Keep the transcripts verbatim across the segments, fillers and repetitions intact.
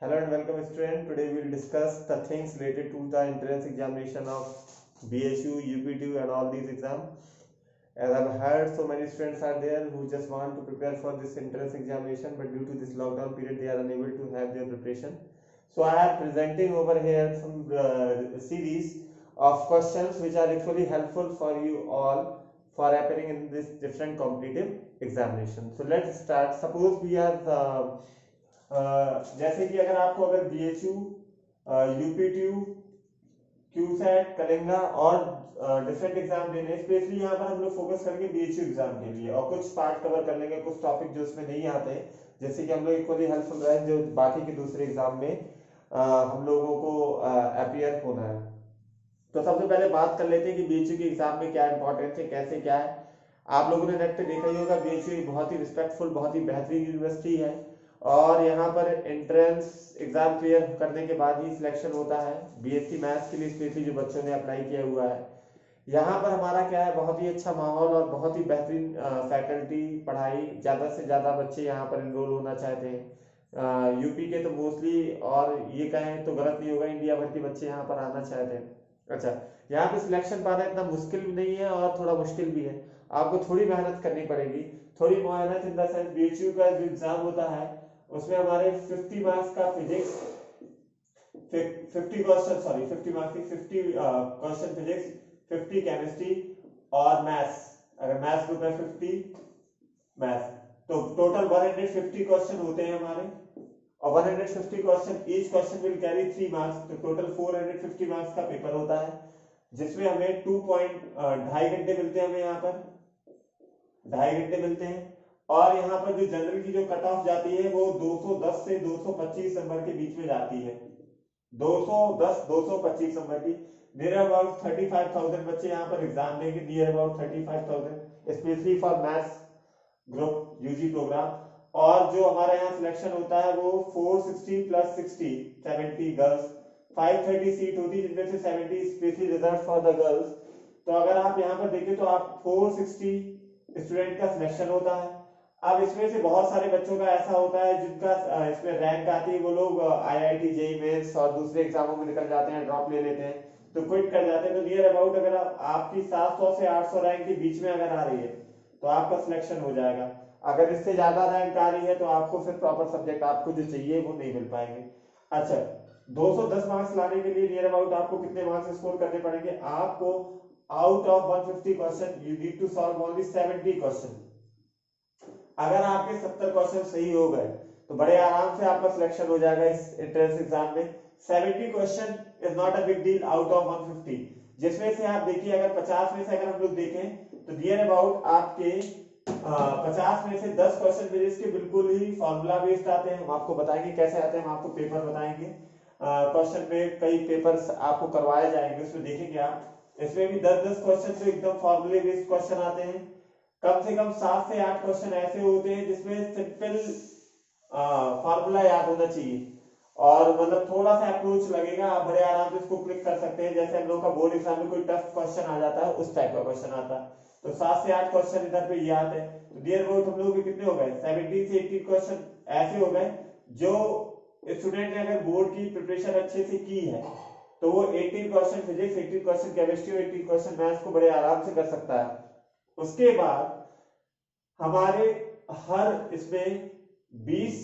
Hello and welcome student. Today we will discuss the things related to the entrance examination of B H U, U P T U and all these exams. As I've heard, so many students are there who just want to prepare for this entrance examination, but due to this lockdown period they are unable to have their preparation. So I am presenting over here some uh, series of questions which are actually helpful for you all for appearing in this different competitive examination. So let's start. Suppose we are uh, Uh, जैसे कि अगर आपको अगर B H U, U P T U, क्यू सेट, कलिंगा और different exam देने, specially यहाँ पर हम लोग फोकस करेंगे बी एच यू एग्जाम के लिए और कुछ पार्ट कवर कर लेंगे, कुछ टॉपिक जो उसमें नहीं आते, जैसे कि हम लोग इक्वली हेल्पफुल रहे जो बाकी के दूसरे एग्जाम में आ, हम लोगों को अपियर होना है। तो सबसे पहले बात कर लेते हैं कि बी एच यू के एग्जाम में क्या इंपॉर्टेंस है, कैसे क्या है। आप लोगों ने नेट पे देखा ही होगा, बी एच यू बहुत ही रिस्पेक्टफुल, बहुत ही बेहतरीन यूनिवर्सिटी है और यहाँ पर एंट्रेंस एग्जाम क्लियर करने के बाद ही सिलेक्शन होता है। बीएससी मैथ्स के लिए स्पेशली जो बच्चों ने अप्लाई किया हुआ है, यहाँ पर हमारा क्या है, बहुत ही अच्छा माहौल और बहुत ही बेहतरीन फैकल्टी, पढ़ाई, ज़्यादा से ज़्यादा बच्चे यहाँ पर इनरोल होना चाहते हैं। यूपी के तो मोस्टली, और ये कहें तो गलत नहीं होगा, इंडिया भर के बच्चे यहाँ पर आना चाहते हैं। अच्छा, यहाँ पे सिलेक्शन पाना इतना मुश्किल भी नहीं है और थोड़ा मुश्किल भी है, आपको थोड़ी मेहनत करनी पड़ेगी। थोड़ी मेहनत इन द सेंस, बीएचयू का जो एग्जाम होता है उसमें हमारे पचास मार्क्स का फिजिक्स, पचास क्वेश्चन सॉरी पचास मार्क्स की पचास क्वेश्चन फिजिक्स, पचास केमिस्ट्री और मैथ्स। अगर मैथ्स ग्रुप में पचास मैथ्स, तो टोटल एक सौ पचास क्वेश्चन होते हैं हमारे और एक सौ पचास question, each question will carry three marks, तो टोटल चार सौ पचास मार्क्स का पेपर होता है, जिसमें हमें टू पॉइंट ढाई घंटे मिलते हैं, हमें यहाँ पर ढाई घंटे मिलते हैं। और यहाँ पर जो जनरल की जो कट ऑफ जाती है वो दो सौ दस से दो सौ पच्चीस नंबर के बीच में जाती है, दो सौ दस दो सौ पच्चीस नंबर की। नियर अबाउट पैंतीस हज़ार बच्चे यहाँ पर एग्जाम देंगे, नियर अबाउट पैंतीस हज़ार, specially for maths group UG program. और जो हमारा यहाँ सिलेक्शन होता है वो चार सौ साठ प्लस साठ, सत्तर गर्ल्स, पाँच सौ तीस सीट होती है जिनमें से सत्तर specially reserve for the girls. तो अगर आप यहाँ पर देखें तो आप चार सौ साठ स्टूडेंट का सिलेक्शन होता है। अब इसमें से बहुत सारे बच्चों का ऐसा होता है जिनका इसमें रैंक आती है, वो लोग आईआईटी, जेईई मेंस और दूसरे एग्जामों में निकल जाते हैं, ड्रॉप ले लेते हैं, तो क्विट कर जाते हैं। तो नियर अबाउट अगर आप, आपकी सात सौ से आठ सौ रैंक के बीच में अगर आ रही है तो आपका सिलेक्शन हो जाएगा। अगर इससे ज्यादा रैंक आ रही है तो आपको फिर प्रॉपर सब्जेक्ट आपको जो चाहिए वो नहीं मिल पाएंगे। अच्छा, दो सौ दस मार्क्स लाने के लिए नियर अबाउट आपको कितने मार्क्स स्कोर करने पड़ेंगे? आपको आउट ऑफ एक सौ पचास question you need to solve only सत्तर क्वेश्चन। अगर आपके सत्तर क्वेश्चन सही हो गए तो बड़े आराम से आपका सिलेक्शन हो जाएगा इस एंट्रेंस एग्जाम में। सत्तर question is not a big deal out of एक सौ पचास, जिसमें से आप देखिए अगर पचास में से अगर हम लोग देखें तो नियर अबाउट आपके पचास में से दस क्वेश्चन फिजिक्स के बिल्कुल ही फॉर्मूला बेस्ड आते हैं। हम आपको बताएंगे कैसे आते हैं, हम आपको पेपर बताएंगे, क्वेश्चन में कई पेपर्स आपको करवाए जाएंगे, उसमें देखेंगे आप। इसमें भी दस दस क्वेश्चन तो एकदम फॉर्मूले बेस्ड क्वेश्चन आते हैं। कम से कम सात से आठ क्वेश्चन ऐसे होते हैं जिसमें सिंपल फॉर्मूला याद होना चाहिए और मतलब थोड़ा सा अप्रोच लगेगा, आप बड़े आराम से इसको क्लिक कर सकते हैं। जैसे हम लोग का बोर्ड एग्जाम में कोई टफ क्वेश्चन आ जाता है, उस टाइप का क्वेश्चन आता है, तो सात से आठ क्वेश्चन इधर पे ये आते हैं। तो डियर अबाउट हम लोग के कितने हो गए? सत्रह से अस्सी क्वेश्चन ऐसे हो गए जो स्टूडेंट ने अगर बोर्ड की प्रिपरेशन अच्छे से की है तो वो अठारह क्वेश्चन फिजिक्स, अठारह क्वेश्चन केमिस्ट्री और अठारह क्वेश्चन मैथ्स को बड़े आराम से कर सकता है। उसके बाद हमारे हर इसमें बीस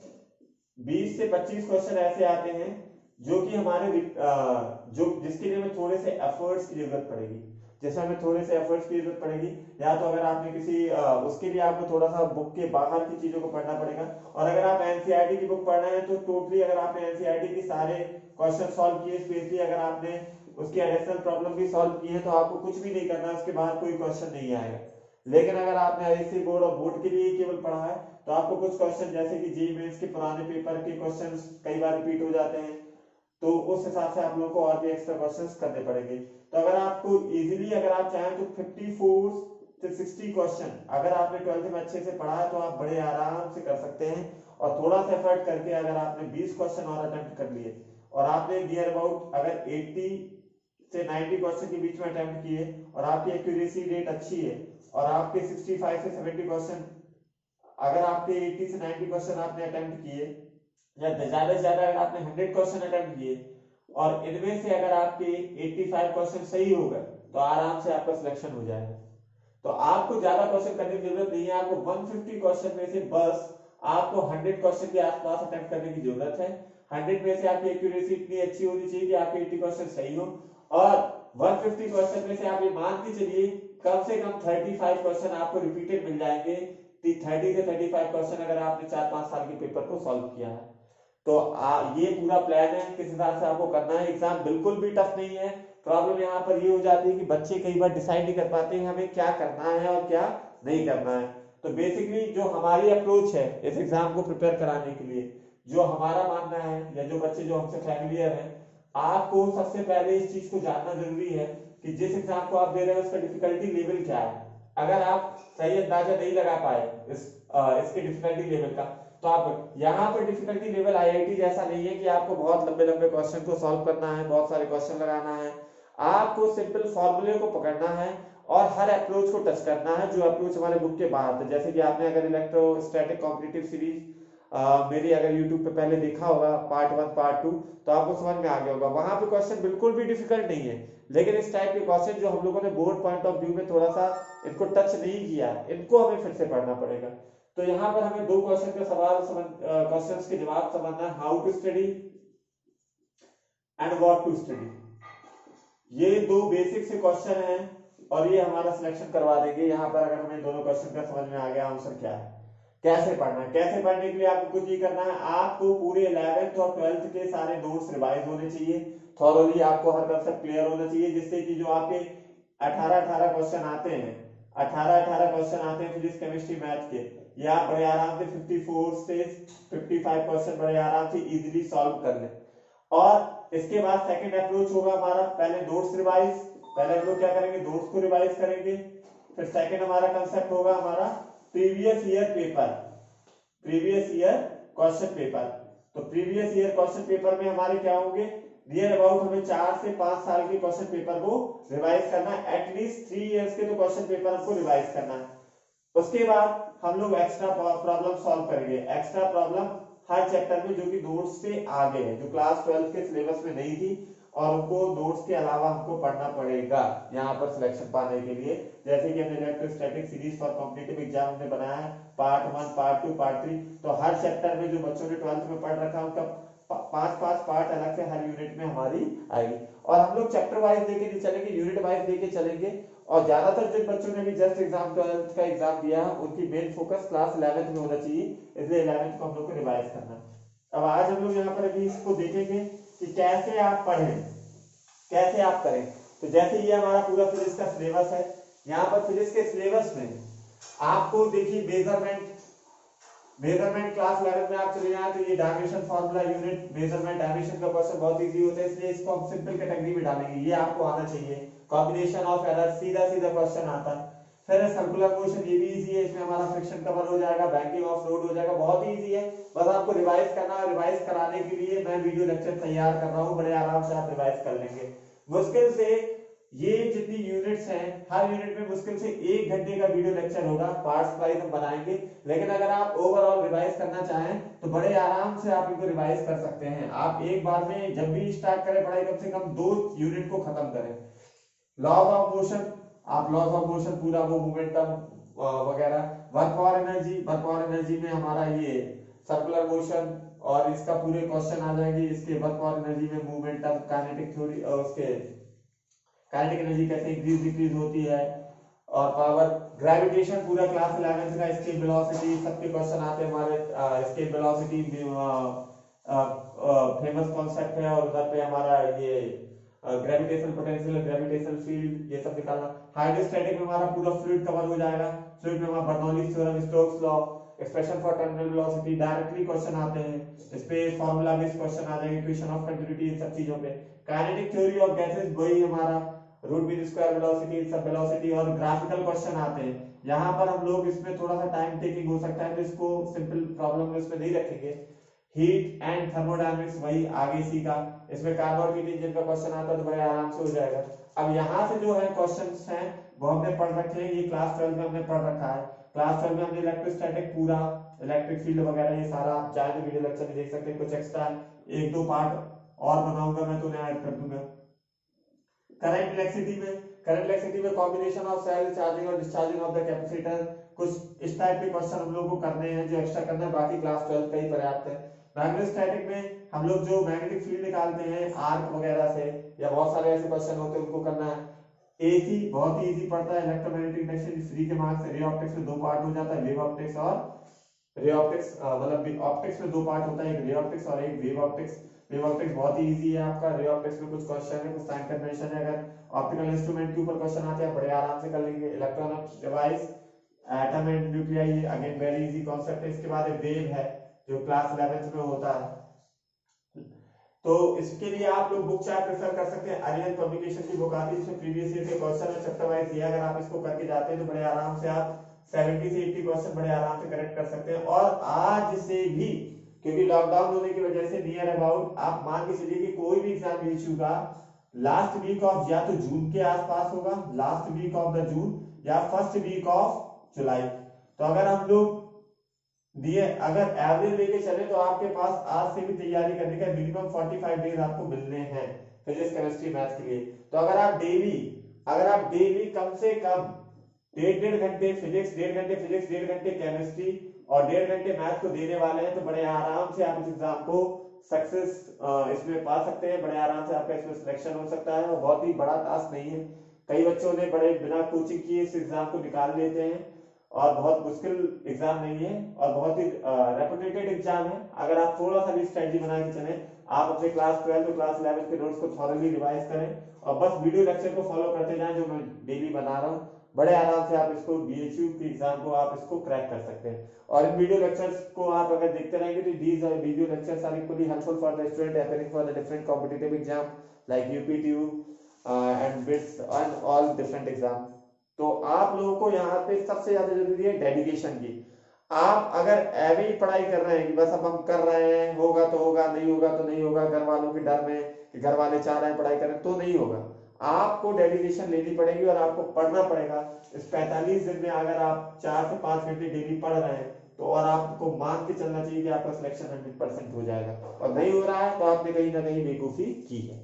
बीस से पच्चीस क्वेश्चन ऐसे आते हैं जो कि हमारे जो जिसके लिए हमें थोड़े से एफर्ट्स की जरूरत पड़ेगी, जैसे हमें थोड़े से एफर्ट्स की जरूरत पड़ेगी, या तो अगर आपने किसी उसके लिए आपको थोड़ा सा बुक के बाहर की चीजों को पढ़ना पड़ेगा। और अगर आप एनसीईआरटी की बुक पढ़ रहे हैं तो टोटली अगर आपने एनसीईआरटी के सारे क्वेश्चन सॉल्व किए, स्पेशली अगर आपने उसकी एडिशनल प्रॉब्लम भी सॉल्व की है, तो आपको कुछ भी नहीं करना, उसके बाद कोई क्वेश्चन नहीं आएगा। लेकिन अगर आपने आईसीएसई बोर्ड और बोर्ड के लिए केवल पढ़ा है तो आपको कुछ क्वेश्चन, जैसे कि जेईई मेंस के पुराने पेपर के क्वेश्चंस कई बार रिपीट हो जाते हैं, तो उस हिसाब से आप लोगों को और भी एक्स्ट्रा क्वेश्चंस करने पड़ेंगे। तो अगर आपको इजीली अगर आप चाहें तो चौवन से साठ क्वेश्चन अगर आपने ट्वेल्थ में अच्छे से पढ़ा है तो आप बड़े आराम से कर सकते हैं। और थोड़ा सा एफर्ट करके अगर आपने बीस क्वेश्चन और अटेम्प्ट कर लिए और आपने नियर अबाउट अगर अस्सी से नब्बे क्वेश्चन के बीच में अटेम्प्ट किए और आपकी एक्यूरेसी रेट अच्छी है और आपके पैंसठ से सत्तर क्वेश्चन, अगर आपके अस्सी से नब्बे क्वेश्चन आपने अटेम्प्ट किए या ज्यादा से ज्यादा अगर आपने हंड्रेड क्वेश्चन अटेम्प्ट किए और इनमें से अगर आपके पचासी क्वेश्चन सही हो गए तो आराम से आपका सिलेक्शन हो जाएगा। तो आपको ज्यादा क्वेश्चन करने की जरूरत नहीं है, आपको एक सौ पचास क्वेश्चन में से बस आपको सौ क्वेश्चन के आसपास अटेम्प्ट करने की जरूरत है। सौ में से आपकी एक्यूरेसी इतनी अच्छी होनी चाहिए कि आपके अस्सी क्वेश्चन सही हो, और एक सौ पचास क्वेश्चन में से आप ये मान के चलिए कम से कम पैंतीस क्वेश्चन आपको रिपीटेड मिल जाएंगे। तीस से पैंतीस क्वेश्चन अगर आपने चार पांच साल के पेपर को सॉल्व किया है तो आ, ये पूरा प्लान है किस हिसाब से आपको करना है। एग्जाम बिल्कुल भी टफ नहीं है। प्रॉब्लम यहाँ पर ये हो जाती है कि बच्चे कई बार डिसाइड नहीं कर पाते हैं हमें क्या करना है और क्या नहीं करना है। तो बेसिकली जो हमारी अप्रोच है इस एग्जाम को प्रिपेयर कराने के लिए, जो हमारा मानना है या जो बच्चे जो हमसे फैमिलियर हैं, आपको सबसे पहले इस चीज को जानना जरूरी है कि जिस एग्जाम को आप दे रहे हैं उसका डिफिकल्टी लेवल क्या है। अगर आप सही अंदाजा नहीं लगा पाए इस आ, इसके डिफिकल्टी लेवल का, तो आप यहाँ पर डिफिकल्टी लेवल आईआईटी जैसा नहीं है कि आपको बहुत लंबे लंबे क्वेश्चन को सॉल्व करना है, बहुत सारे क्वेश्चन लगाना है। आपको सिंपल फॉर्मूले को पकड़ना है और हर अप्रोच को टच करना है जो अप्रोच हमारे बुक के बाहर थे। जैसे कि आपने अगर इलेक्ट्रोस्टैटिक कॉम्पिटिटिव सीरीज मेरी अगर यूट्यूब पे पहले देखा होगा पार्ट वन पार्ट टू, तो आपको समझ में आ गया होगा। वहां पे क्वेश्चन बिल्कुल भी डिफिकल्ट नहीं है, लेकिन इस टाइप के क्वेश्चन जो हम लोगों ने बोर्ड पॉइंट ऑफ व्यू में थोड़ा सा इनको टच नहीं किया, इनको हमें फिर से पढ़ना पड़ेगा। तो यहाँ पर हमें दो क्वेश्चन का सवाल समझ क्वेश्चंस के जवाब समझना है, how to study and what to study. ये दो बेसिक से क्वेश्चन हैं और ये हमारा सिलेक्शन करवा देंगे। यहाँ पर अगर हमें दोनों क्वेश्चन का समझ में आ गया आंसर क्या है, कैसे पढ़ना है। कैसे पढ़ने के लिए आपको कुछ ही करना है, आपको पूरे इलेवेंथ और ट्वेल्थ के सारे नोट्स रिवाइज होने चाहिए, थॉरोली आपको हर कंसेप्ट क्लियर होना चाहिए, जिससे कि जो आपके अठारह अठारह क्वेश्चन आते हैं अठारह अठारह क्वेश्चन आते हैं फिजिक्स केमिस्ट्री मैथ के, ये आप बड़े आराम से चौवन से पचपन क्वेश्चन बड़े आराम से इजीली सॉल्व कर लें। और इसके बाद सेकंड अप्रोच होगा हमारा, पहले नोट्स रिवाइज, पहले हम लोग क्या करेंगे नोट्स को रिवाइज करेंगे। फिर सेकंड हमारा कंसेप्ट होगा हमारा previous year paper, previous year question paper. तो प्रीवियस ईयर क्वेश्चन पेपर में हमारे क्या होंगे, नियर अबाउट हमें चार से पांच साल के क्वेश्चन पेपर को रिवाइज करना है, एटलीस्ट थ्री इयर्स के तो क्वेश्चन पेपर हमको रिवाइज करना है। उसके बाद हम लोग एक्स्ट्रा प्रॉब्लम सॉल्व करेंगे, एक्स्ट्रा प्रॉब्लम हर चैप्टर में जो कि नोट्स से आगे है, जो क्लास ट्वेल्थ के सिलेबस में नहीं थी और उनको नोट्स के अलावा हमको पढ़ना पड़ेगा यहाँ पर सिलेक्शन पाने के लिए। जैसे कि हमने electrostatic series for competitive exam हमने बनाया है, part one part two part three. तो हर चैप्टर में जो बच्चों ने ट्वेल्थ में पढ़ रखा है उनका पांच पांच पार्ट अलग से हर यूनिट में हमारी आएगी। और हम लोग चैप्टर वाइज लेके नहीं चलेंगे, यूनिट वाइज लेके चलेंगे। और ज्यादातर जिन बच्चों ने भी जस्ट एग्जाम ट्वेल्थ का एग्जाम दिया है उनकी मेन फोकस क्लास इलेवेंथ में होना चाहिए, इसलिए इलेवेंथ को हम लोग को रिवाइज करना है। अब आज हम लोग यहाँ पर अभी इसको देखेंगे कि कैसे आप पढ़ें, कैसे आप करें। तो जैसे ये हमारा पूरा फिजिक्स का सिलेबस है, यहाँ पर फिजिक्स के सिलेबस में आपको देखिए मेजरमेंट, मेजरमेंट क्लास इलेवेंथ में आप चले जाए तो ये dimension formula unit measurement dimension का क्वेश्चन बहुत इजी होता है, इसलिए इसको हम सिंपल कैटेगरी में डालेंगे, ये आपको आना चाहिए। कॉम्बिनेशन ऑफ एरर सीधा सीधा क्वेश्चन आता है। फिर सर्कुलर मोशन, ये भी इजी है, इसमें हमारा फ्रिक्शन कवर हो जाएगा, बैंकिंग ऑफ लोड हो जाएगा, बहुत ही इजी है। बस आपको रिवाइज करना है, रिवाइज कराने के लिए मैं वीडियो लेक्चर तैयार कर रहा हूँ, बड़े आराम से आप रिवाइज कर लेंगे। मुश्किल से ये जितनी यूनिट्स हैं हर यूनिट में मुश्किल से एक घंटे का वीडियो लेक्चर होगा, पार्ट्स वाइज हम बनाएंगे। लेकिन अगर आप ओवरऑल रिवाइज करना चाहें तो बड़े आराम से आप इनको रिवाइज कर सकते हैं। आप एक बार में जब भी स्टार्ट करें पढ़ाई कम से कम दो यूनिट को खत्म करें। लॉज ऑफ मोशन, आप लॉज ऑफ मोशन पूरा वो मोमेंटम वगैरह, वर्क और एनर्जी, वर्क और एनर्जी में हमारा ये सर्कुलर मोशन और इसका पूरे क्वेश्चन आ जाएंगे। इसके वर्क और एनर्जी में मोमेंटम, काइनेटिक थ्योरी और उसके काइनेटिक एनर्जी कैसे इंक्रीज डिक्रीज होती है, और पावर, ग्रेविटेशन पूरा क्लास इलेवेंथ का, स्केल वेलोसिटी सबके क्वेश्चन आते हैं हमारे। स्केल वेलोसिटी फेमस कॉन्सेप्ट है, और उधर पे हमारा ये ग्रेविटेशनल पोटेंशियल, ग्रेविटेशनल फील्ड, ये सब निकालना। हाइड्रोस्टैटिक में हमारा पूरा फ्लूइड कवर हो जाएगा। फ्लूइड में हमारा Bernoulli's theorem, Stokes law, expression for terminal velocity, directly question आते हैं इस पे, फार्मूला बेस्ड क्वेश्चन आ जाएंगे, इक्वेशन ऑफ कंटिन्यूटी, इन सब चीजों पे। काइनेटिक थ्योरी ऑफ गैसेस, वही हमारा रूट मीन स्क्वायर वेलोसिटी, सब वेलोसिटी, और ग्राफिकल क्वेश्चन आते हैं। यहाँ पर हम लोग इसमें थोड़ा सा टाइम टेकिंग हो सकता है तो इसको सिंपल प्रॉब्लम में इसमें नहीं रखेंगे। हीट एंड थर्मोडायनेमिक्स, वही आगे इसी का, इसमें कार्बन हीट इंजन का क्वेश्चन आता है तो बड़े आराम से हो जाएगा। अब यहाँ से जो है क्वेश्चंस हैं वो हमने पढ़ रखे हैं, ये क्लास ट्वेल्व में हमने पढ़ रखा है। क्लास ट्वेल्व में हमने इलेक्ट्रोस्टैटिक पूरा इलेक्ट्रिक फील्ड वगैरह ये सारा आप चाहे तो वीडियो लेक्चर में देख सकते हैं। कुछ एक्स्ट्रा एक दो पार्ट और बनाऊंगा मैं तो उन्हें ऐड कर दूंगा। करंट इलेक्ट्रिसिटी में करंट इलेक्ट्रिसिटी में कॉम्बिनेशन ऑफ सेल चार्जिंग और डिस्चार्जिंग ऑफ द कैपेसिटर, कुछ इस टाइप के क्वेश्चन हम लोग को करने हैं जो एक्स्ट्रा करना है, बाकी क्लास ट्वेल्थ का ही पर्याप्त है। मैग्नेटोस्टैटिक में हम लोग जो मैग्नेटिक फील्ड निकालते हैं आर्क वगैरह से या बहुत सारे ऐसे क्वेश्चन होते हैं उनको करना है। एसी बहुत ही इजी पड़ता है, इलेक्ट्रोमैग्नेटिक इंडक्शन फ्री के मार्क्स से। रे ऑप्टिक्स में दो पार्ट हो जाता है, वेव ऑप्टिक्स और रे ऑप्टिक्स, मतलब ऑप्टिक्स में दो पार्ट होता है, एक रे ऑप्टिक्स और एक वेव ऑप्टिक्स। वेव ऑप्टिक्स बहुत ही इजी है आपका, रे ऑप्टिक्स में कुछ क्वेश्चन है, कुछ साइन कन्वेंशन है, अगर ऑप्टिकल इंस्ट्रूमेंट के ऊपर क्वेश्चन आते हैं बड़े आराम से कर लेंगे। Electron device, atom and nuclei, again very easy concept है। इसके बाद एक वेव है जो क्लास इलेवेंथ में होता है, तो इसके लिए आप लोग बुक चार्ट प्रेफर कर सकते हैं। आर्यन पब्लिकेशन की बुक आती है, इसमें प्रीवियस ईयर के क्वेश्चन है चैप्टर वाइज दिया, अगर आप इसको करके जाते हैं तो बड़े आराम से आप सत्तर से अस्सी क्वेश्चन बड़े आराम से करेक्ट कर सकते हैं। और आज से भी, क्योंकि लॉकडाउन होने की वजह से नियर अबाउट आप मान के चलिए कि कोई भी एग्जाम इश्यू का लास्ट वीक ऑफ या तो जून के आसपास होगा, last week of the June या फर्स्ट वीक ऑफ जुलाई। तो अगर हम लोग दिए अगर एवरेज लेके चले तो आपके पास आज से भी तैयारी करने का मिनिमम पैंतालीस डेज आपको मिलने हैं फिजिक्स केमिस्ट्री मैथ्स के लिए। तो अगर आप डेली अगर आप डेली कम से कम डेढ़ डेढ़ घंटे फिजिक्स, डेढ़ घंटे फिजिक्स, डेढ़ घंटे केमिस्ट्री और डेढ़ घंटे मैथ को देने वाले हैं तो बड़े आराम से आप इस एग्जाम को सक्सेस इसमें पा सकते हैं, बड़े आराम से आपका इसमें सिलेक्शन हो सकता है। और बहुत ही बड़ा टास्क नहीं है, कई बच्चों ने बड़े बिना कोचिंग किए इस एग्जाम को निकाल लेते हैं और बहुत मुश्किल एग्जाम नहीं है और बहुत ही रेपुटेटेड एग्जाम है। अगर आप थोड़ा सा भी स्ट्रेटजी बना के चलें, आप अपने क्लास ट्वेल्थ और क्लास इलेवन के नोट्स को थॉरली रिवाइज करें और बस वीडियो लेक्चर को फॉलो करते जाएं जो मैं डेली बना रहा हूं, बड़े आराम से आप इसको बीएचयू के एग्जाम को आप इसको क्रैक कर सकते हैं। और इन वीडियो लेक्चर्स को आप अगर देखते रहेंगे तो these video lectures are equally helpful for the student appearing for the different competitive exam like UPTU and BITS and all different exam. तो आप लोगों को यहाँ पे सबसे ज्यादा जरूरी है डेडिकेशन की। आप अगर ऐवे ही पढ़ाई कर रहे हैं कि बस अब हम कर रहे हैं, होगा तो होगा, नहीं होगा तो नहीं होगा, घर वालों के डर में कि घर वाले चाह रहे हैं पढ़ाई करें, तो नहीं होगा। आपको डेडिकेशन लेनी पड़ेगी और आपको पढ़ना पड़ेगा। इस पैंतालीस दिन में अगर आप चार से पांच घंटे डेली पढ़ रहे हैं तो और आपको मान के चलना चाहिए कि आपका सिलेक्शन हंड्रेड परसेंट हो जाएगा, और नहीं हो रहा है तो आपने कहीं ना कहीं बेवकूफी की है।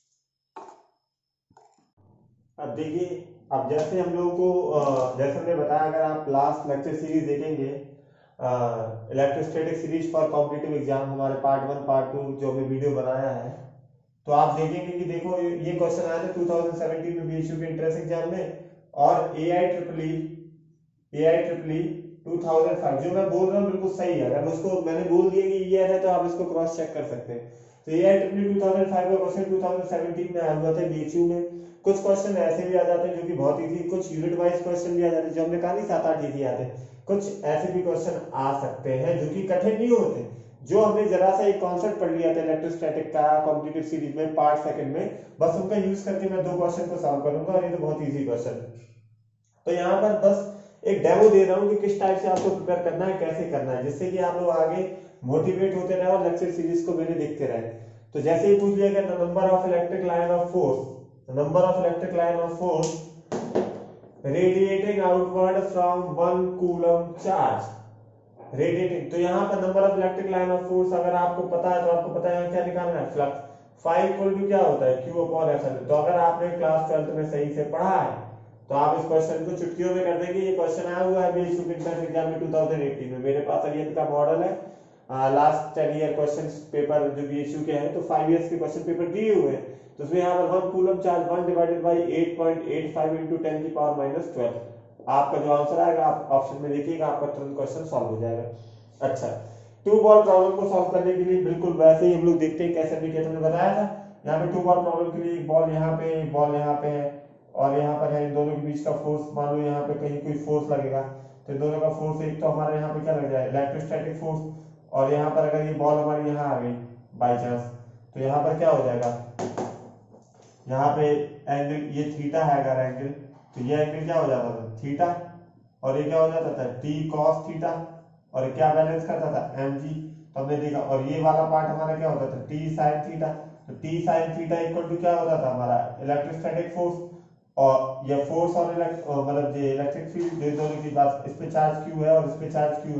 अब देखिए, अब जैसे हम लोगों को जैसे हमने बताया, अगर आप लास्ट लेक्चर सीरीज देखेंगे electrostatic series for competitive exam, हमारे पार्ट वन पार्ट टू जो हमने वीडियो बनाया है, तो आप देखेंगे कि देखो ये क्वेश्चन आया था दो हज़ार सत्रह में बीएचयू के एंट्रेंस एग्जाम में, और AI triple E AI triple E दो हज़ार पाँच, जो मैं बोल रहा हूँ बिल्कुल सही है। अगर उसको मैंने बोल दिया कि ईयर है तो आप इसको क्रॉस चेक कर सकते हैं। तो एआई ट्रिपल ई दो हज़ार पाँच का क्वेश्चन दो हज़ार सत्रह में आया हुआ था बीएचयू में। कुछ क्वेश्चन ऐसे भी आ जाते हैं जो कि बहुत इजी, कुछ यूनिट वाइज क्वेश्चन भी आ जाते हैं जो हमने कहा नहीं सात आठ इजी आते हैं, कुछ ऐसे भी क्वेश्चन आ सकते हैं जो कि कठिन नहीं होते। जो हमने जरा सा एक कॉन्सेप्ट पढ़ लिया था इलेक्ट्रोस्टैटिक का कॉम्पिटिटिव सीरीज में पार्ट सेकंड में, बस उनका यूज करके मैं दो क्वेश्चन को सॉल्व करूंगा और ये तो बहुत इजी क्वेश्चन है। तो यहाँ पर बस एक डेमो दे रहा हूँ कि किस टाइप से आपको प्रिपेयर करना है, कैसे करना है, जिससे कि आप लोग आगे मोटिवेट होते रहे और लेक्चर सीरीज को मेरे देखते रहे। तो जैसे ही पूछ लिया गया number of electric line of force, number of electric line of force radiating outward from one coulomb charge radiating. तो यहाँ पर number of electric line of force अगर आपको पता है तो आपको पता है क्या निकालना है, फ्लक्स। फाई इक्वल टू क्या होता है, क्यू अपॉन एफ एल। तो अगर आपने क्लास ट्वेल्थ में सही से पढ़ा है तो आप इस क्वेश्चन को चुटकियों में कर देंगे। ये क्वेश्चन आया हुआ है बीएचयू के एंट्रेंस एग्जाम में दो हज़ार अठारह में, मेरे पास अभी इनका मॉडल है, last ten year question paper जो बीएचयू के हैं, तो फाइव ईयर्स के क्वेश्चन पेपर दिए हुए हैं। तो उसमें यहाँ पर one coulomb charge one divided by eight point eight five into ten की पावर माइनस ट्वेल्व। आपका जो आंसर आएगा आप ऑप्शन में देखिएगा, आपका तुरंत क्वेश्चन सॉल्व हो जाएगा। अच्छा, टू बॉल प्रॉब्लम को सॉल्व करने के लिए बिल्कुल वैसे ही हम लोग देखते हैं कैसे भी, कैसे हमने बताया था। यहाँ पे टू बॉल प्रॉब्लम के लिए एक बॉल यहाँ पे, एक बॉल यहाँ पे है और यहाँ पर है, इन दोनों के बीच का फोर्स मान लो यहाँ पे कहीं कोई फोर्स लगेगा, तो इन दोनों का फोर्स एक तो हमारे यहाँ पे क्या लग जाए इलेक्ट्रोस्टैटिक फोर्स, और यहाँ पर अगर ये बॉल हमारी यहाँ आ गई बाई चांस, तो यहाँ पर क्या हो जाएगा, यहाँ पे एंगल ये थीटा है अगर एंगल, तो ये एंगल क्या हो जाता था थीटा, और ये क्या हो जाता था टी कॉस थीटा, और क्या बैलेंस करता था एम जी। तो हमने देखा, और ये वाला पार्ट हमारा क्या होता था टी साइन थीटा। तो T sine theta equal to क्या होता था हमारा इलेक्ट्रोस्टैटिक फोर्स, और ये फोर्स और मतलब जो इलेक्ट्रिक फील्ड दोनों की बात, इस पे चार्ज क्यू है और इस पे चार्ज क्यू है,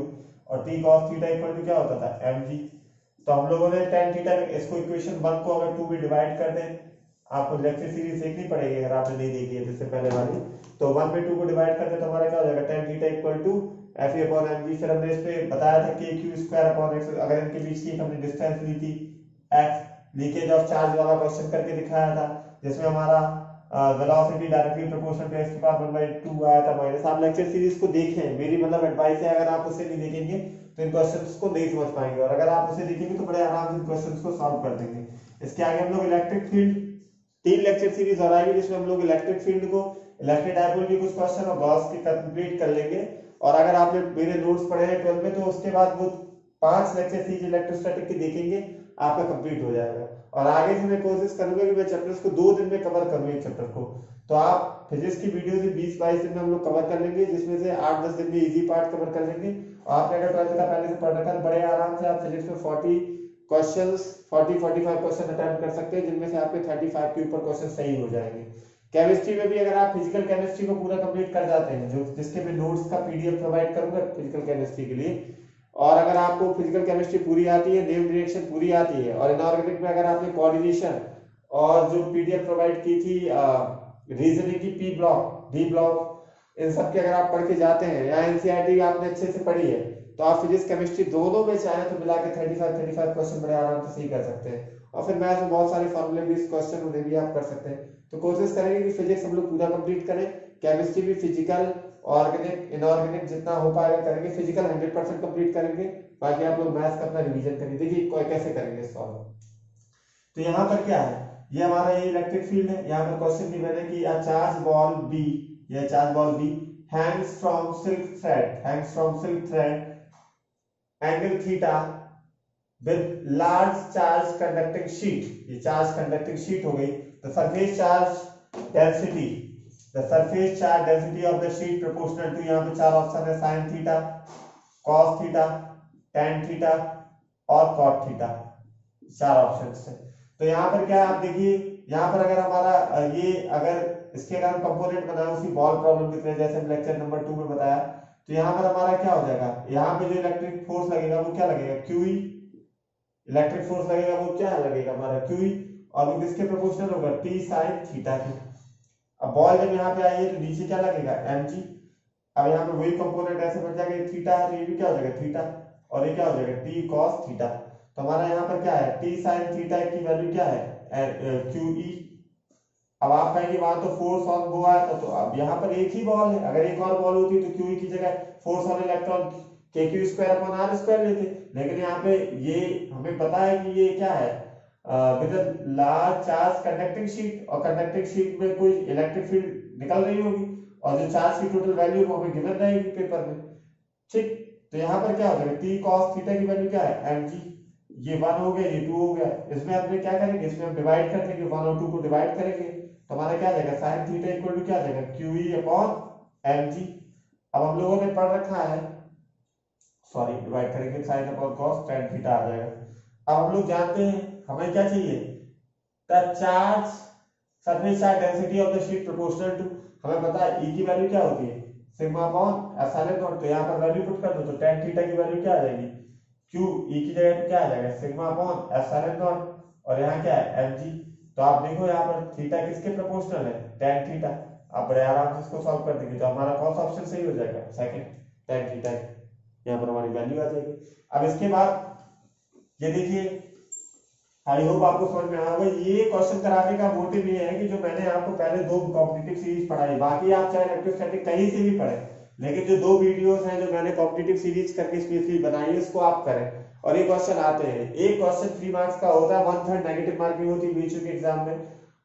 और T cos theta equal to क्या होता था एम जी। तो हम लोगों ने टेन थीटा इसको इक्वेशन वन को अगर टू भी डिवाइड कर दें, आपको लेक्चर सीरीज देखनी पड़ेगी अगर आपने नहीं देखी है जिससे पहले वाली, तो वन में टू को डिवाइड कर दें तो हमारा क्या हो जाएगा tan theta equal to F A upon M G. फिर हमने इस पे बताया था कि क्यू स्क्वायर अपॉन एक्स, अगर इनके बीच की हमने डिस्टेंस ली थी एक्स, लीकेज ऑफ चार्ज वाला क्वेश्चन करके दिखाया था जिसमें हमारा velocity directly proportional to X की पावर वन बाय टू आया था माइनस। आप लेक्चर सीरीज को देखें, मेरी मतलब एडवाइस है, अगर आप उसे नहीं देखेंगे तो इन क्वेश्चंस को नहीं समझ पाएंगे, और अगर आप उसे देखेंगे तो बड़े आराम से इन क्वेश्चंस को सॉल्व कर देंगे। इसके आगे हम लोग इलेक्ट्रिक फील्ड, तीन लेक्चर सीरीज और आएगी जिसमें हम लोग इलेक्ट्रिक फील्ड को, इलेक्ट्रिक डायपोल के कुछ क्वेश्चन और गॉस के कंप्लीट कर लेंगे। और अगर आपने मेरे नोट्स पढ़े हैं ट्वेल्थ में तो उसके बाद वो पांच लेक्चर सीरीज इलेक्ट्रोस्टैटिक के देखेंगे, आपका कंप्लीट हो जाएगा। और आगे से मैं कोशिश करूंगा कि मैं चैप्टर्स को दो दिन में कवर करूं एक चैप्टर को, तो आप फिजिक्स की वीडियो से बीस बाईस दिन में हम लोग कवर कर लेंगे, जिसमें से आठ दस दिन में इजी पार्ट कवर कर लेंगे। और आपने अगर ट्वेल्थ का पहले से पढ़ रखा है बड़े आराम से आप फिजिक्स में forty questions forty forty five question attempt कर सकते हैं, जिनमें से आपके थर्टी फाइव के ऊपर क्वेश्चन सही हो जाएंगे। केमिस्ट्री में भी अगर आप फिजिकल केमिस्ट्री को पूरा कंप्लीट कर जाते हैं, जो जिसके मैं नोट्स का पीडीएफ प्रोवाइड करूंगा फिजिकल केमिस्ट्री के लिए, और अगर आपको फिजिकल केमिस्ट्री पूरी आती है, नेम रिएक्शन पूरी आती है, और इनऑर्गेनिक में अगर आपने कोऑर्डिनेशन और जो पीडीएफ प्रोवाइड की थी रीजनिंग की पी ब्लॉक डी ब्लॉक, इन सब के अगर आप पढ़ के जाते हैं, या एनसीईआरटी आपने अच्छे से पढ़ी है, तो आप फिजिक्स केमिस्ट्री दोनों में चाहे तो मिला के thirty five thirty five question बड़े आराम से सही कर सकते हैं। और फिर मैथ्स में बहुत सारे फॉर्मूले भी इस क्वेश्चन उन्हें भी आप कर सकते हैं। तो कोशिश करेंगे कि फिजिक्स हम लोग पूरा कंप्लीट करें, केमिस्ट्री भी फिजिकल ऑर्गेनिक इनऑर्गेनिक जितना हो पाएगा करेंगे, फिजिकल हंड्रेड परसेंट कंप्लीट करेंगे, बाकी आप लोग मैथ्स का अपना रिवीजन करिए। देखिए कैसे करेंगे सॉल्व। तो यहाँ पर क्या है, ये हमारा ये इलेक्ट्रिक फील्ड है। यहाँ पर क्वेश्चन भी मैंने कि अ चार्ज बॉल बी, ये charge ball B hangs from silk thread hangs from silk thread angle theta with large charge conducting sheet, ये charge conducting sheet हो गई। the surface charge density the surface charge density of the sheet proportional to, यहाँ पे चार option है, sin theta, cos theta, tan theta और cot theta, चार option है। तो यहाँ पर क्या है आप देखिए, यहाँ पर अगर हमारा ये अगर इसके अगर हम कंपोनेंट बनाए उसी बॉल प्रॉब्लम की तरह जैसे हम लेक्चर नंबर टू में बताया, तो यहाँ पर हमारा क्या हो जाएगा, यहाँ पे जो इलेक्ट्रिक फोर्स लगेगा वो क्या लगेगा क्यूई, इलेक्ट्रिक फोर्स लगेगा वो क्या लगेगा हमारा क्यूई, और वो किसके प्रोपोर्शनल होगा टी साइन थीटा के। अब बॉल जब यहाँ पे आई है तो नीचे क्या लगेगा एम जी। अब यहाँ पे वही कंपोनेंट ऐसे बन जाएगा, थीटा है तो ये भी क्या हो जाएगा थीटा, और ये क्या हो जाएगा टी कॉस थीटा। तो हमारा यहाँ पर क्या है टी साइन थीटा की वैल्यू क्या है क्यू ई। अब आप कहेंगे वहां तो फोर्स ऑन वो आया था, तो अब यहाँ पर एक ही बॉल है, अगर एक और बॉल होती तो क्यू की जगह फोर्स ऑन इलेक्ट्रॉन के Q square upon R square लेते, लेकिन यहाँ पे ये हमें पता है कि ये क्या है with large charge conducting sheet, और कंडक्टिंग शीट में कोई इलेक्ट्रिक फील्ड निकल रही होगी, और जो चार्ज की टोटल वैल्यू वो हमें गिवन रहेगी पेपर में, ठीक। तो यहाँ पर क्या हो जाएगा टी कॉस थीटा की वैल्यू क्या है एम जी, ये वन हो गया ये टू हो गया, इसमें अपने क्या करेंगे इसमें हम डिवाइड कर देंगे, वन और टू को डिवाइड करेंगे तो हमारा क्या आ जाएगा साइन थीटा इक्वल टू क्या आ जाएगा क्यूई अपॉन एम जी। अब हम लोगों ने पढ़ रखा है, सॉरी डिवाइड करेंगे sine upon cos tan theta आ जाएगा। अब हम लोग जानते हैं हमें क्या चाहिए, the charge surface charge density of the sheet proportional to, हमें पता है ई की वैल्यू क्या होती है सिग्मा अपॉन एप्सिलॉन नॉट, तो यहाँ पर वैल्यू पुट कर दो तो tan थीटा की वैल्यू क्या आ जाएगी क्यू ई की जगह पे क्या आ जाएगा सिग्मा अपॉन एप्सिलॉन नॉट, और यहाँ क्या है एम जी। तो आप देखो यहाँ पर थीटा किसके प्रोपोर्शनल है tan थीटा, आप बड़े आराम से इसको सॉल्व कर देंगे तो हमारा कौन सा ऑप्शन सही हो जाएगा सेकंड tan थीटा, यहाँ पर हमारी वैल्यू आ जाएगी। अब इसके बाद ये देखिए, आई होप आपको समझ में आया होगा, ये क्वेश्चन कराने का मोटिव ये है कि जो मैंने आपको पहले दो कॉम्पिटिटिव सीरीज पढ़ाई, बाकी आप चाहे इलेक्ट्रोस्टैटिक कहीं से भी पढ़े, लेकिन जो दो वीडियोस हैं जो मैंने कॉम्पिटिटिव सीरीज करके स्पेशली बनाई है उसको आप करें, और ये क्वेश्चन आते हैं। एक क्वेश्चन थ्री मार्क्स का होता है, वन थर्ड नेगेटिव मार्किंग होती है बीच के एग्जाम में।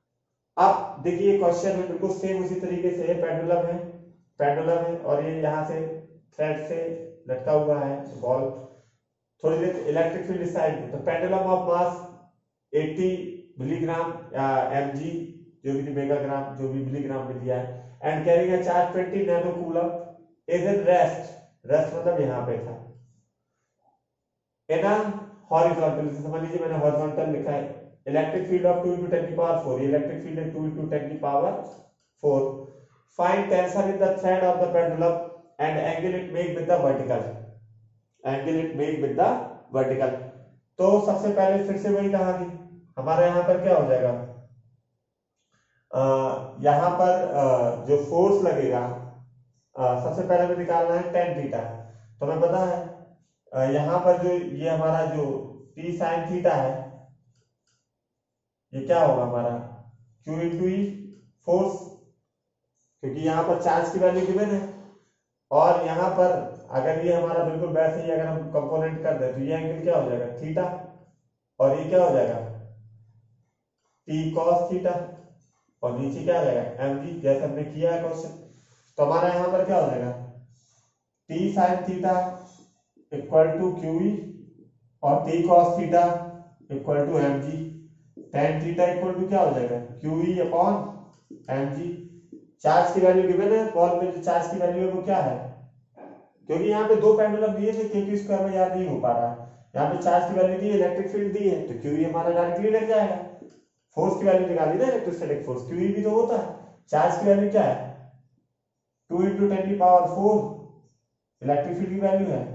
अब देखिए क्वेश्चन है बिल्कुल सेम उसी तरीके से है, पेंडुलम है पेंडुलम है और ये यहाँ से थ्रेड से लटका हुआ है बॉल, थोड़ी देर इलेक्ट्रिक फील्ड साइड, तो पेंडुलम ऑफ मास अस्सी मिलीग्राम एम जी जो भी मेगाग्राम जो भी मिलीग्राम में दिया है, and carrying a charge twenty nano coulomb is in rest, rest मतलब यहाँ पे था इन हॉरिजॉन्टल, समझ लीजिए मैंने हॉरिजॉन्टल लिखा है, electric field of two into ten की पावर फोर, इलेक्ट्रिक फील्ड है टू इनटू टेन की power four, find tension in the thread of the pendulum and angle it make with the vertical. Angle it make with the vertical. तो सबसे पहले फिर से वही कहानी, हमारे यहाँ पर क्या हो जाएगा, यहाँ पर आ, जो फोर्स लगेगा आ, सबसे पहले हमें निकालना है टेन थीटा। तो हमें पता है आ, यहाँ पर जो ये हमारा जो टी साइन थीटा है ये क्या होगा हमारा क्यू इंटू ई फोर्स, क्योंकि यहाँ पर चार्ज की वैल्यू गिवन है। और यहाँ पर अगर ये हमारा बिल्कुल वैसे ही अगर हम कंपोनेंट कर दे तो ये एंगल क्या हो जाएगा थीटा, और ये क्या हो जाएगा टी कॉस थीटा, और नीचे क्या आ जाएगा एम जी, जैसे हमने किया है क्वेश्चन। तो हमारा यहाँ पर क्या हो जाएगा T sine theta equal to Q E और T cos theta equal to M G. Tan theta equal to क्या हो जाएगा Q E upon M G. Charge की वैल्यू गिवन है, बॉल में जो चार्ज की वैल्यू है वो क्या है, क्योंकि यहाँ पे दो पेंडुलम दिए थे, के क्यू स्क्वायर में याद नहीं हो पा रहा है, यहाँ पे चार्ज की वैल्यू दी है, इलेक्ट्रिक फील्ड दी है, तो क्यू ई हमारा डायरेक्टली लग जाएगा। फोर्स की वैल्यू निकाली ना, इलेक्ट्रोस्टैटिक फोर्स क्यू ई भी तो होता है। चार्ज की वैल्यू क्या है टू इंटू टेन की पावर फोर, इलेक्ट्रिक फील्ड की वैल्यू है,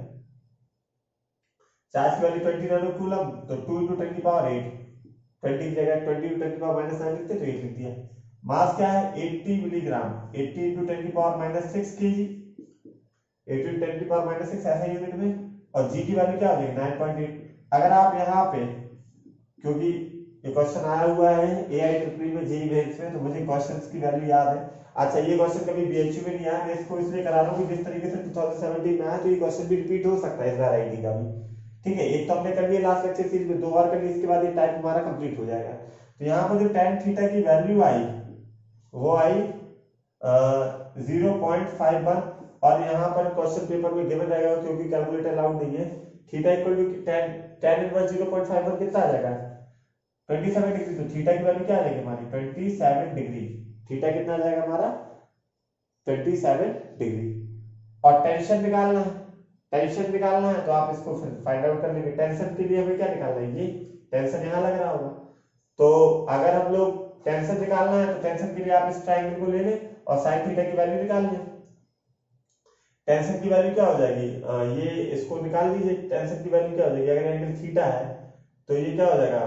चार्ज की वैल्यू ट्वेंटी नैनो कूलम, तो टू इंटू टेन की पावर एट, ट्वेंटी की जगह ट्वेंटी इंटू टेन की पावर माइनस नाइन लिखते तो एट लिख दिया। मास क्या है अस्सी मिलीग्राम, अस्सी इंटू टेन की पावर माइनस सिक्स केजी, अस्सी इंटू टेन की पावर माइनस सिक्स ऐसा यूनिट में, और जी की वैल्यू क्या हो जाएगी नाइन पॉइंट एट। अगर आप यहाँ पे, क्योंकि ये क्वेश्चन आया हुआ है एआई ट्रिपल में जेई मेंस में, तो मुझे क्वेश्चंस की वैल्यू याद है। अच्छा ये क्वेश्चन कभी बीएचयू में नहीं आया, मैं इसको इसलिए करा रहा हूँ कि जिस तरीके से टू थाउजेंड सेवेंटीन में आया तो ये क्वेश्चन भी रिपीट हो सकता है इस बार आईडी का भी। ठीक है, एक तो हमने कर लिया लास्ट लेक्चर सीरीज में, दो बार कर लिया, इसके बाद ये टाइप हमारा कंप्लीट हो जाएगा। तो यहाँ पर जो टेन थीटा की वैल्यू आई वो आई जीरो पॉइंट फाइव वन, और यहाँ पर क्वेश्चन पेपर में गिवन रहेगा क्योंकि कैलकुलेटर अलाउड नहीं है। Theta equal to tan tan inverse zero point five one कितना आ जाएगा ट्वेंटी सेवन डिग्री। तो थीटा की वैल्यू क्या आ जाएगी हमारी ट्वेंटी सेवन डिग्री। थीटा कितना आ जाएगा हमारा ट्वेंटी सेवन डिग्री। और टेंशन निकालना है, टेंशन निकालना है तो आप इसको फिर फाइंड आउट कर लेंगे। टेंशन के लिए हमें क्या निकालना है, ये टेंशन यहाँ लग रहा होगा, तो अगर हम लोग टेंशन निकालना है तो टेंशन के लिए आप इस ट्रायंगल को ले लें और साइन थीटा की वैल्यू निकाल लें। टेंशन की वैल्यू क्या हो जाएगी, आ, ये इसको निकाल लीजिए, टेंशन की वैल्यू क्या हो जाएगी, अगर एंगल थीटा है तो ये क्या हो जाएगा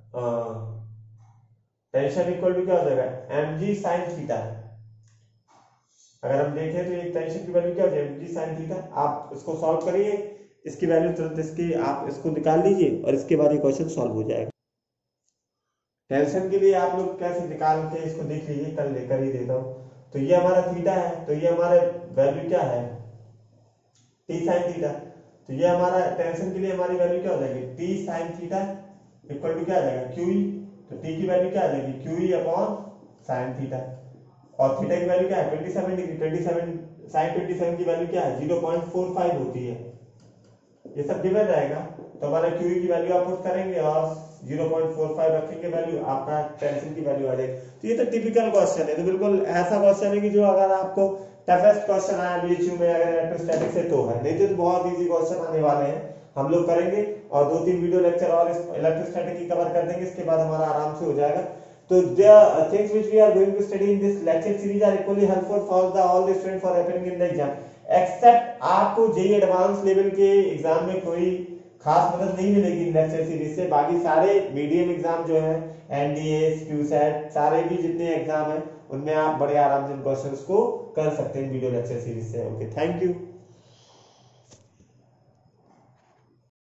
टेंशन इक्वल टू क्या हो जाएगा एम जी साइन थीटा। अगर हम देखें तो ये टेंशन की वैल्यू क्या हो जाएगी एम जी साइन थीटा। आप इसको सॉल्व करिए, इसकी वैल्यू तुरंत इसकी आप इसको निकाल लीजिए और इसके बाद ये क्वेश्चन सॉल्व हो जाएगा। टेंशन के लिए आप लोग कैसे निकालते हैं इसको देख लीजिए, कर ले कर ही देता हूँ। तो ये हमारा थीटा है, तो ये हमारे वैल्यू क्या है टी साइन थीटा। तो ये हमारा टेंशन के लिए हमारी वैल्यू क्या हो जाएगी T sine theta equal to क्या आ जाएगा क्यू ई। तो टी की वैल्यू क्या आ जाएगी Q E upon sine theta, और थीटा की वैल्यू क्या है twenty seven degree. Twenty seven sine twenty seven की वैल्यू क्या है जीरो पॉइंट फोर फाइव होती है। ये सब गिवन रहेगा, तो हमारा क्यू ई की वैल्यू आप पुट करेंगे और जीरो पॉइंट फोर फाइव रखेंगे वैल्यू, आपका टेंशन की वैल्यू आ जाएगी। तो ये तो टिपिकल क्वेश्चन है, तो बिल्कुल ऐसा क्वेश्चन है कि जो अगर आपको टफेस्ट क्वेश्चन आया बीएचयू में अगर इलेक्ट्रोस्टैटिक से तो है, नहीं तो बहुत इजी क्वेश्चन आने वाले हैं, हम लोग करेंगे और दो तीन वीडियो लेक्चर और इलेक्ट्रोस्टैटिक की कवर कर देंगे, इसके बाद हमारा आराम से हो जाएगा। तो the things which we are going to study in this lecture series are equally helpful for the all the students for appearing in the exam, except आपको जेईई एडवांस लेवल के एग्जाम में कोई खास मदद नहीं मिलेगी लेक्चर सीरीज से। बाकी सारे मीडियम एग्जाम जो है एनडीए क्यूसेट सारे भी जितने एग्जाम है उनमें आप बड़े आराम से क्वेश्चंस को कर सकते हैं वीडियो लेक्चर सीरीज से। Okay, thank you.